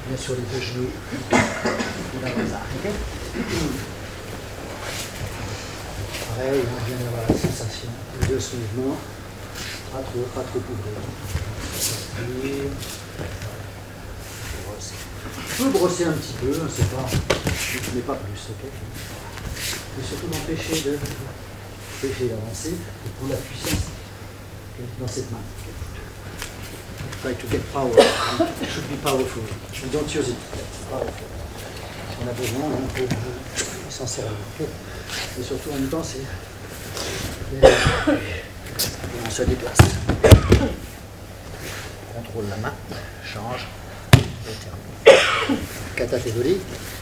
bien sûr les deux genoux de la base. Pareil, on vient d'avoir la sensation de ce mouvement. Pas trop ouvrir. Je peux brosser un petit peu, c'est pas, mais pas plus, ok. Mais surtout m'empêcher d'avancer et pour la puissance dans cette main. Try to get power. It should be powerful. We don't use it. Powerful. On a besoin pour s'en servir. Okay. Et surtout en même temps, c'est on se déplace. Contrôle la main, change et termine. Kata tegori.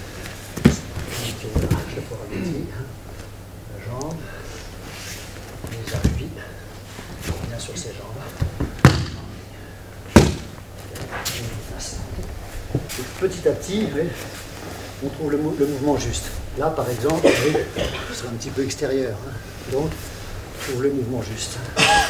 Je peux rajouter la jambe, les appuis, bien sur ces jambes. Et petit à petit, on trouve le mouvement juste. Là, par exemple, c'est un petit peu extérieur. Hein. Donc, on trouve le mouvement juste.